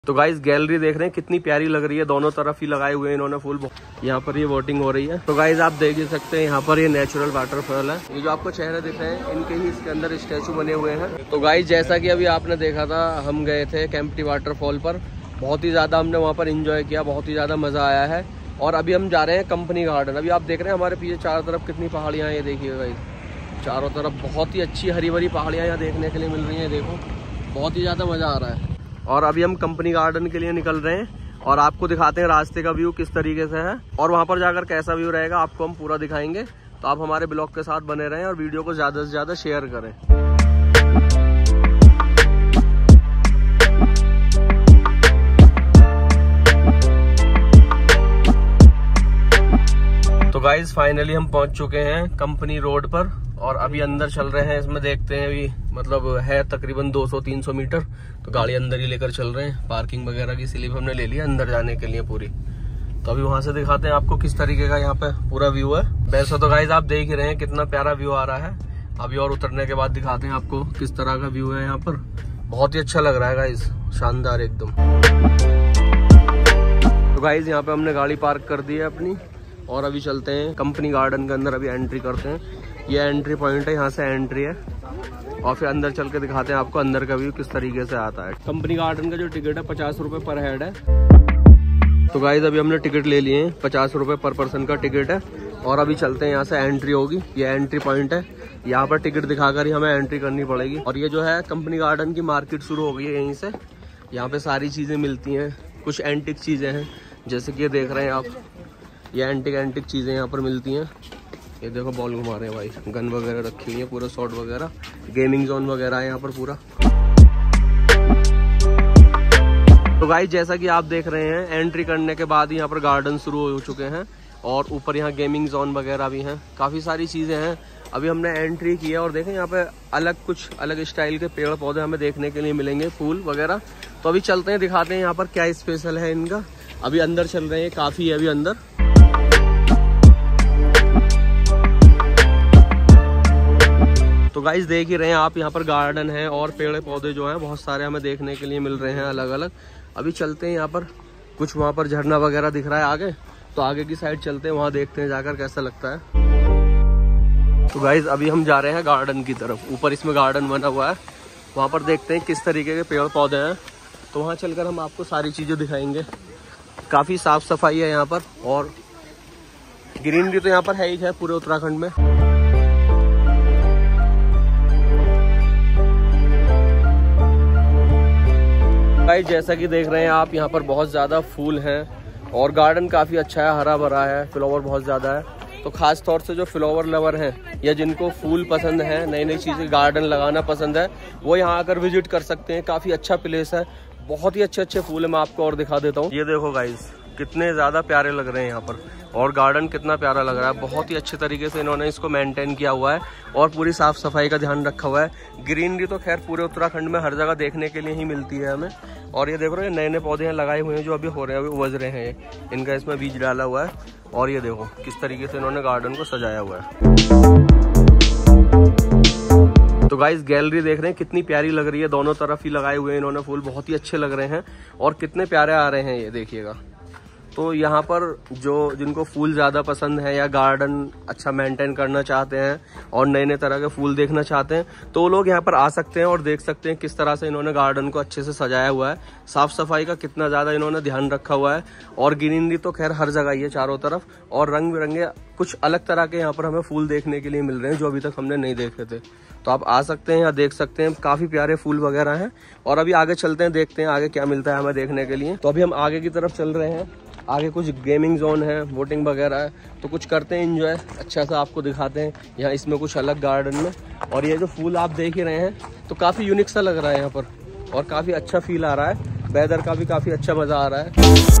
तो guys gallery देख रहे हैं कितनी प्यारी लग रही है, दोनों तरफ ही लगाए हुए हैं इन्होंने फूल। यहाँ पर ये वोटिंग हो रही है। तो गाइस आप देख ही सकते हैं यहाँ पर ये नेचुरल वाटरफॉल है। ये जो आपको चेहरे दिख रहे हैं इनके ही इसके अंदर स्टैचू बने हुए हैं। तो गाइस जैसा कि अभी आपने देखा था, हम गए थे केम्प्टी वाटरफॉल पर, बहुत ही ज्यादा हमने वहाँ पर इंजॉय किया, बहुत ही ज्यादा मजा आया है। और अभी हम जा रहे हैं कंपनी गार्डन। अभी आप देख रहे हैं हमारे पीछे चारों तरफ कितनी पहाड़ियाँ हैं, ये देखिए गाइस, चारों तरफ बहुत ही अच्छी हरी भरी पहाड़ियाँ यहाँ देखने के लिए मिल रही हैं। देखो बहुत ही ज्यादा मजा आ रहा है। और अभी हम कंपनी गार्डन के लिए निकल रहे हैं और आपको दिखाते हैं रास्ते का व्यू किस तरीके से है और वहां पर जाकर कैसा व्यू रहेगा आपको हम पूरा दिखाएंगे। तो आप हमारे ब्लॉग के साथ बने रहें और वीडियो को ज्यादा से ज्यादा शेयर करें। तो गाइज फाइनली हम पहुंच चुके हैं कंपनी रोड पर और अभी अंदर चल रहे हैं। इसमें देखते हैं अभी मतलब है तकरीबन 200-300 मीटर, तो गाड़ी अंदर ही लेकर चल रहे हैं। पार्किंग वगैरह की स्लिप हमने ले लिया अंदर जाने के लिए पूरी। तो अभी वहां से दिखाते हैं आपको किस तरीके का यहाँ पे पूरा व्यू है। वैसे तो गाइज आप देख ही रहे हैं कितना प्यारा व्यू आ रहा है। अभी और उतरने के बाद दिखाते हैं आपको किस तरह का व्यू है यहाँ पर। बहुत ही अच्छा लग रहा है गाइज, शानदार एकदम। तो गाइज यहाँ पे हमने गाड़ी पार्क कर दी है अपनी और अभी चलते हैं कंपनी गार्डन के अंदर। अभी एंट्री करते हैं, ये एंट्री पॉइंट है, यहाँ से एंट्री है और फिर अंदर चल के दिखाते हैं आपको अंदर का व्यू किस तरीके से आता है। कंपनी गार्डन का जो टिकट है 50 रुपए पर हेड है। तो गाइज अभी हमने टिकट ले लिए हैं, 50 रुपए पर पर्सन का टिकट है और अभी चलते हैं। यहाँ से एंट्री होगी, ये एंट्री पॉइंट है, यहाँ पर टिकट दिखाकर ही हमें एंट्री करनी पड़ेगी। और ये जो है कंपनी गार्डन की मार्केट शुरू हो गई है यहीं से। यहाँ पे सारी चीजें मिलती हैं, कुछ एंटिक चीजें हैं जैसे कि ये देख रहे हैं आप, ये एंटिक चीजें यहाँ पर मिलती हैं। ये देखो बॉल घुमा रहे हैं भाई, गन वगैरह रखी हुई है, पूरा शॉट वगैरह, गेमिंग जोन वगैरह है यहाँ पर पूरा। तो गाइस जैसा कि आप देख रहे हैं एंट्री करने के बाद यहाँ पर गार्डन शुरू हो चुके हैं और ऊपर यहाँ गेमिंग जोन वगैरह भी हैं, काफी सारी चीजें हैं। अभी हमने एंट्री की है और देखें यहाँ पे कुछ अलग स्टाइल के पेड़ पौधे हमें देखने के लिए मिलेंगे, फूल वगैरह। तो अभी चलते हैं, दिखाते हैं यहाँ पर क्या स्पेशल है इनका। अभी अंदर चल रहे हैं, काफी है अभी अंदर। तो गाइस देख ही रहे हैं आप, यहाँ पर गार्डन है और पेड़ पौधे जो हैं बहुत सारे हमें देखने के लिए मिल रहे हैं अलग अलग। अभी चलते हैं यहाँ पर, कुछ वहाँ पर झरना वगैरह दिख रहा है आगे, तो आगे की साइड चलते हैं, वहाँ देखते हैं जाकर कैसा लगता है। तो गाइस अभी हम जा रहे हैं गार्डन की तरफ। ऊपर इसमें गार्डन बना हुआ है, वहाँ पर देखते हैं किस तरीके के पेड़ पौधे हैं। तो वहाँ चलकर हम आपको सारी चीजें दिखाएंगे। काफी साफ सफाई है यहाँ पर और ग्रीनरी तो यहाँ पर है ही है पूरे उत्तराखंड में। जैसा कि देख रहे हैं आप, यहाँ पर बहुत ज्यादा फूल हैं और गार्डन काफी अच्छा है, हरा भरा है, फ्लावर बहुत ज्यादा है। तो खास तौर से जो फ्लावर लवर हैं या जिनको फूल पसंद है, नई नई चीजें गार्डन लगाना पसंद है, वो यहाँ आकर विजिट कर सकते हैं। काफी अच्छा प्लेस है, बहुत ही अच्छे अच्छे फूल है। मैं आपको और दिखा देता हूँ, ये देखो गाइस कितने ज्यादा प्यारे लग रहे हैं यहाँ पर और गार्डन कितना प्यारा लग रहा है। बहुत ही अच्छे तरीके से इन्होंने इसको मेंटेन किया हुआ है और पूरी साफ सफाई का ध्यान रखा हुआ है। ग्रीनरी तो खैर पूरे उत्तराखंड में हर जगह देखने के लिए ही मिलती है हमें। और ये देखो, ये नए नए पौधे यहाँ लगाए हुए हैं जो अभी हो रहे हैं, अभी उबज रहे हैं, इनका इसमें बीज डाला हुआ है। और ये देखो किस तरीके से इन्होंने गार्डन को सजाया हुआ है। तो गाइस गैलरी देख रहे हैं कितनी प्यारी लग रही है, दोनों तरफ ही लगाए हुए हैं इन्होंने फूल, बहुत ही अच्छे लग रहे हैं और कितने प्यारे आ रहे हैं, ये देखिएगा। तो यहाँ पर जो जिनको फूल ज़्यादा पसंद है या गार्डन अच्छा मेंटेन करना चाहते हैं और नए नए तरह के फूल देखना चाहते हैं, तो वो लोग यहाँ पर आ सकते हैं और देख सकते हैं किस तरह से इन्होंने गार्डन को अच्छे से सजाया हुआ है। साफ सफाई का कितना ज़्यादा इन्होंने ध्यान रखा हुआ है और ग्रीनरी तो खैर हर जगह ही है चारों तरफ और रंग बिरंगे कुछ अलग तरह के यहाँ पर हमें फूल देखने के लिए मिल रहे हैं जो अभी तक हमने नहीं देखे थे। तो आप आ सकते हैं या देख सकते हैं, काफ़ी प्यारे फूल वगैरह हैं। और अभी आगे चलते हैं, देखते हैं आगे क्या मिलता है हमें देखने के लिए। तो अभी हम आगे की तरफ चल रहे हैं, आगे कुछ गेमिंग जोन है, वोटिंग वगैरह है, तो कुछ करते हैं एंजॉय, अच्छा सा आपको दिखाते हैं यहाँ इसमें कुछ अलग गार्डन में। और ये जो फूल आप देख ही रहे हैं तो काफ़ी यूनिक सा लग रहा है यहाँ पर और काफ़ी अच्छा फील आ रहा है, वेदर का भी काफ़ी अच्छा मज़ा आ रहा है।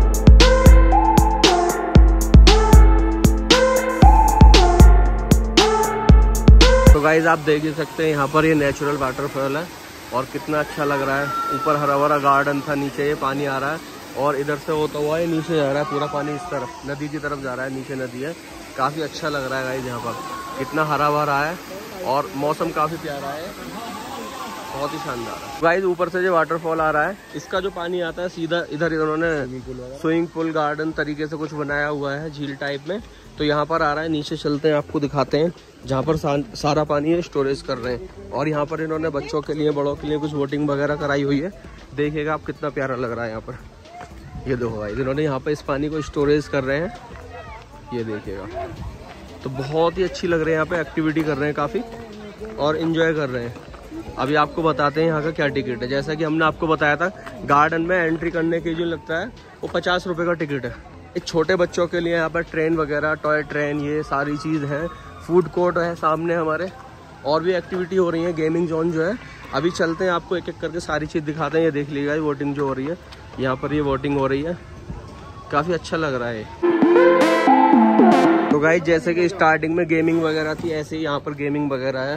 तो गाइज आप देख ही सकते हैं यहाँ पर ये नेचुरल वाटरफॉल है और कितना अच्छा लग रहा है। ऊपर हरा भरा गार्डन था, नीचे ये पानी आ रहा है और इधर से होता हुआ ये नीचे जा रहा है, पूरा पानी इस तरफ नदी की तरफ जा रहा है, नीचे नदी है। काफ़ी अच्छा लग रहा है गाइस, यहाँ पर कितना हरा भरा है और मौसम काफ़ी प्यारा है। बहुत ही शानदार है। गाइस ऊपर से जो वाटरफॉल आ रहा है, इसका जो पानी आता है सीधा इधर इन्होंने स्विमिंग पूल गार्डन तरीके से कुछ बनाया हुआ है झील टाइप में, तो यहाँ पर आ रहा है। नीचे चलते हैं, आपको दिखाते हैं जहाँ पर सारा पानी स्टोरेज कर रहे हैं। और यहाँ पर इन्होंने बच्चों के लिए बड़ों के लिए कुछ बोटिंग वगैरह कराई हुई है। देखिएगा आप कितना प्यारा लग रहा है यहाँ पर। ये देखो भाई, इन्होंने यहाँ पर इस पानी को स्टोरेज कर रहे हैं, ये देखिएगा। तो बहुत ही अच्छी लग रही है, यहाँ पे एक्टिविटी कर रहे हैं काफ़ी और इन्जॉय कर रहे हैं। अभी आपको बताते हैं यहाँ का क्या टिकट है। जैसा कि हमने आपको बताया था, गार्डन में एंट्री करने के जो लगता है वो 50 रुपये का टिकट है। एक छोटे बच्चों के लिए यहाँ पर ट्रेन वगैरह, टॉय ट्रेन, ये सारी चीज़ है। फूड कोर्ट है सामने हमारे, और भी एक्टिविटी हो रही है। गेमिंग जोन जो है, अभी चलते हैं, आपको एक एक करके सारी चीज़ दिखाते हैं। ये देख लीजिएगा वोटिंग जो हो रही है यहाँ पर, ये वोटिंग हो रही है, काफ़ी अच्छा लग रहा है। तो गाइस जैसे कि स्टार्टिंग में गेमिंग वगैरह थी, ऐसे ही यहाँ पर गेमिंग वगैरह है।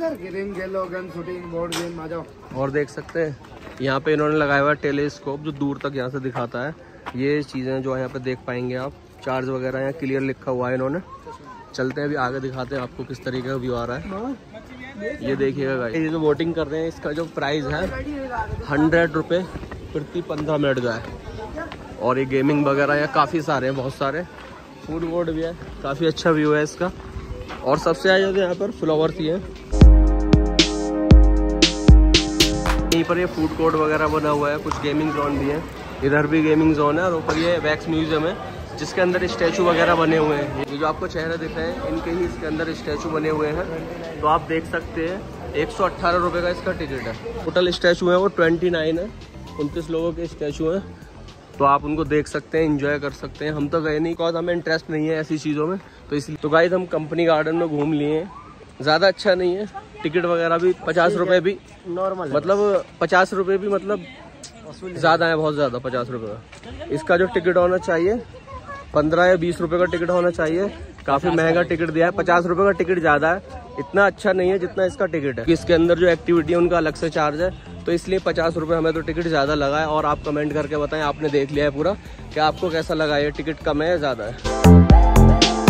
और देख सकते हैं यहाँ पे इन्होंने लगाया हुआ टेलीस्कोप जो दूर तक यहाँ से दिखाता है। ये चीज़ें जो यहाँ पे देख पाएंगे आप, चार्ज वगैरह यहाँ क्लियर लिखा हुआ है इन्होंने। चलते हैं अभी आगे, दिखाते हैं आपको किस तरीके का व्यू आ रहा है। ये देखिएगा गाइस, ये जो वोटिंग कर रहे हैं इसका जो प्राइस है 100 रुपये प्रति 15 मिनट का है। और ये गेमिंग वगैरह यहाँ काफ़ी सारे हैं, बहुत सारे। फूड कोर्ट भी है, काफ़ी अच्छा व्यू है इसका। और सबसे ज़्यादा यहाँ पर फ्लावर्स ही है। यहीं पर ये फूड कोर्ट वगैरह बना हुआ है, कुछ गेमिंग जोन भी है। इधर भी गेमिंग जोन है और ऊपर ये वैक्स म्यूजियम है जिसके अंदर स्टैचू वगैरह बने हुए हैं। ये जो आपको चेहरे दिख रहे हैं इनके ही इसके अंदर स्टैचू बने हुए हैं। तो आप देख सकते हैं 118 रुपये का इसका टिकट है। टोटल स्टैचू है वो 29 है, 29 लोगों के स्टैचू हैं। तो आप उनको देख सकते हैं, एंजॉय कर सकते हैं। हम तो गए नहीं, बिकॉज हमें इंटरेस्ट नहीं है ऐसी चीज़ों में, तो इसलिए। तो गाइस हम कंपनी गार्डन में घूम लिए हैं, ज़्यादा अच्छा नहीं है। टिकट वगैरह भी 50 रुपये भी नॉर्मल, मतलब 50 रुपये भी मतलब ज़्यादा है, बहुत ज़्यादा 50 रुपये का। इसका जो टिकट होना चाहिए 15 या 20 रुपये का टिकट होना चाहिए। काफ़ी महंगा टिकट दिया है, 50 रुपये का टिकट ज़्यादा है, इतना अच्छा नहीं है जितना इसका टिकट है। इसके अंदर जो एक्टिविटी है उनका अलग से चार्ज है, तो इसलिए 50 रुपये हमें तो टिकट ज़्यादा लगा है। और आप कमेंट करके बताएं, आपने देख लिया है पूरा, कि आपको कैसा लगा, ये टिकट कम है या ज़्यादा है।